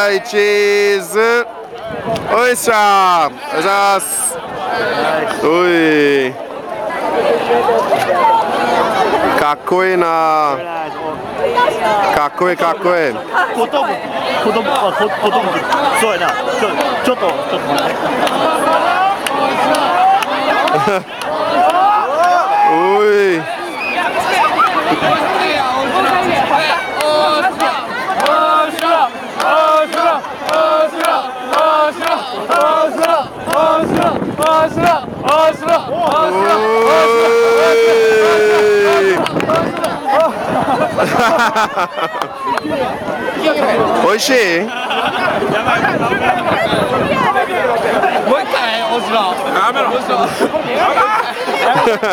はいチーズ。おいっしゃー。お願いします。おい。かっこいいな。かっこいいかっこいい。 そうやな。ちょっと待って。 おい。おいしい？ もう一回押すの。やめろ。